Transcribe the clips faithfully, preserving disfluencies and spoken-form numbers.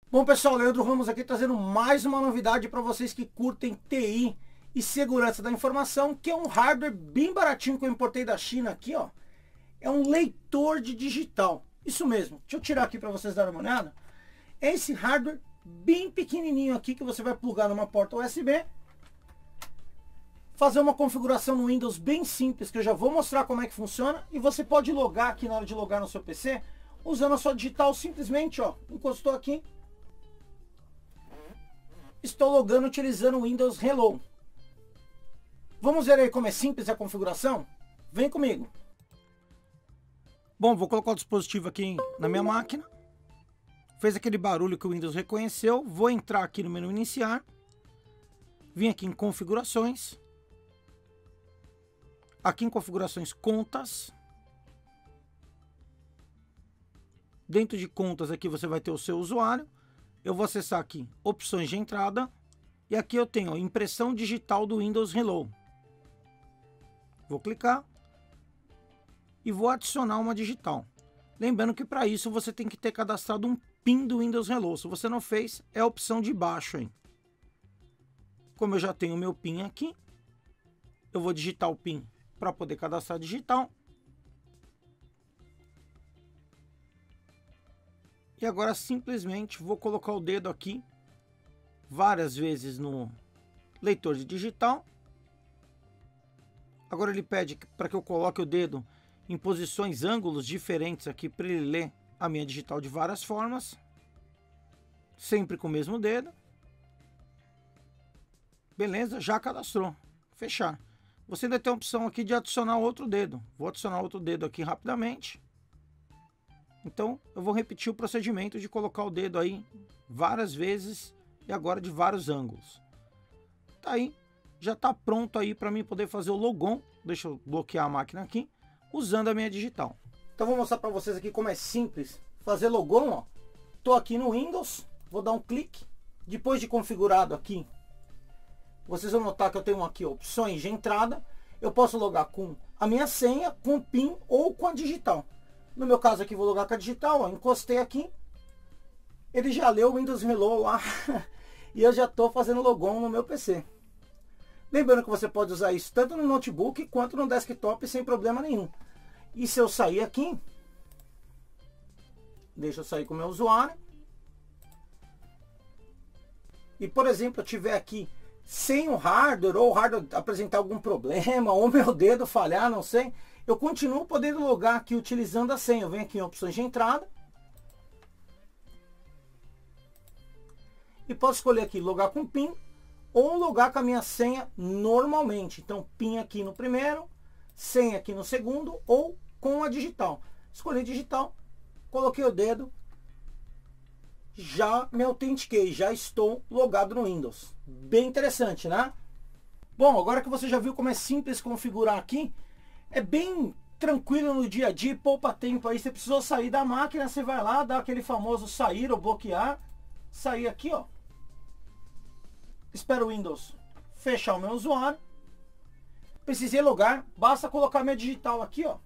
Bom pessoal, Leandro Ramos aqui trazendo mais uma novidade para vocês que curtem T I e segurança da informação, que é um hardware bem baratinho que eu importei da China aqui, ó. É um leitor de digital, isso mesmo. Deixa eu tirar aqui para vocês darem uma olhada. É esse hardware bem pequenininho aqui que você vai plugar numa porta U S B. Fazer uma configuração no Windows bem simples, que eu já vou mostrar como é que funciona. E você pode logar aqui na hora de logar no seu P C, usando a sua digital simplesmente, ó. Encostou aqui. Estou logando utilizando o Windows Hello. Vamos ver aí como é simples a configuração? Vem comigo. Bom, vou colocar o dispositivo aqui na minha máquina. Fez aquele barulho que o Windows reconheceu. Vou entrar aqui no menu iniciar. Vim aqui em configurações. Aqui em configurações contas. Dentro de contas aqui você vai ter o seu usuário. Eu vou acessar aqui opções de entrada. E aqui eu tenho a impressão digital do Windows Hello. Vou clicar. E vou adicionar uma digital. Lembrando que para isso você tem que ter cadastrado um PIN do Windows Hello. Se você não fez, é a opção de baixo aí. Como eu já tenho o meu PIN aqui, eu vou digitar o PIN para poder cadastrar digital. E agora simplesmente vou colocar o dedo aqui várias vezes no leitor de digital. Agora ele pede para que eu coloque o dedo em posições, ângulos diferentes aqui para ele ler a minha digital de várias formas. Sempre com o mesmo dedo. Beleza, já cadastrou. Fechar. Você ainda tem a opção aqui de adicionar outro dedo. Vou adicionar outro dedo aqui rapidamente. Então, eu vou repetir o procedimento de colocar o dedo aí várias vezes e agora de vários ângulos. Tá aí, já tá pronto aí para mim poder fazer o logon. Deixa eu bloquear a máquina aqui, usando a minha digital. Então, vou mostrar para vocês aqui como é simples fazer logon, ó. Tô aqui no Windows, vou dar um clique. Depois de configurado aqui, vocês vão notar que eu tenho aqui opções de entrada. Eu posso logar com a minha senha, com o PIN ou com a digital. No meu caso aqui, vou logar com a digital, ó, encostei aqui. Ele já leu o Windows Hello lá e eu já estou fazendo logon no meu P C. Lembrando que você pode usar isso tanto no notebook quanto no desktop sem problema nenhum. E se eu sair aqui, deixa eu sair com o meu usuário. E por exemplo, eu tiver aqui sem o hardware, ou o hardware apresentar algum problema, ou meu dedo falhar, não sei, eu continuo podendo logar aqui utilizando a senha. Eu venho aqui em opções de entrada. E posso escolher aqui logar com PIN ou logar com a minha senha normalmente. Então, PIN aqui no primeiro, senha aqui no segundo ou com a digital. Escolhi digital, coloquei o dedo, já me autentiquei, já estou logado no Windows. Bem interessante, né? Bom, agora que você já viu como é simples configurar aqui, é bem tranquilo no dia a dia, poupa tempo aí. Você precisou sair da máquina, você vai lá, dá aquele famoso sair ou bloquear. Sair aqui, ó. Espero o Windows fechar o meu usuário. Precisei logar, basta colocar minha digital aqui, ó.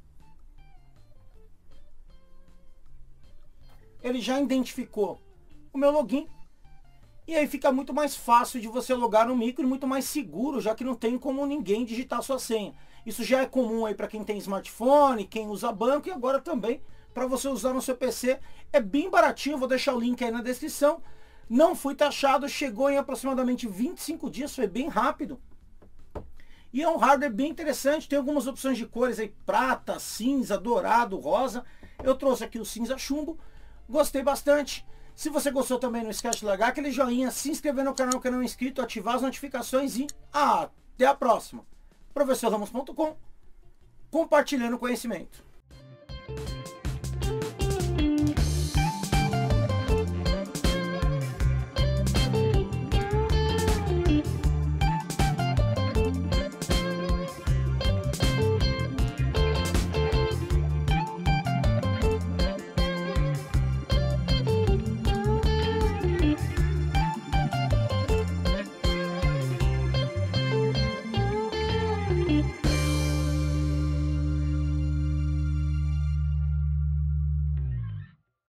Ele já identificou o meu login. E aí fica muito mais fácil de você logar no micro e muito mais seguro, já que não tem como ninguém digitar sua senha. Isso já é comum aí para quem tem smartphone, quem usa banco, e agora também para você usar no seu P C. É bem baratinho, vou deixar o link aí na descrição. Não fui taxado, chegou em aproximadamente vinte e cinco dias, foi bem rápido. E é um hardware bem interessante, tem algumas opções de cores aí, prata, cinza, dourado, rosa. Eu trouxe aqui o cinza chumbo, gostei bastante. Se você gostou também, não esquece de largar aquele joinha, se inscrever no canal que não é inscrito, ativar as notificações e até a próxima. professor ramos ponto com, compartilhando conhecimento.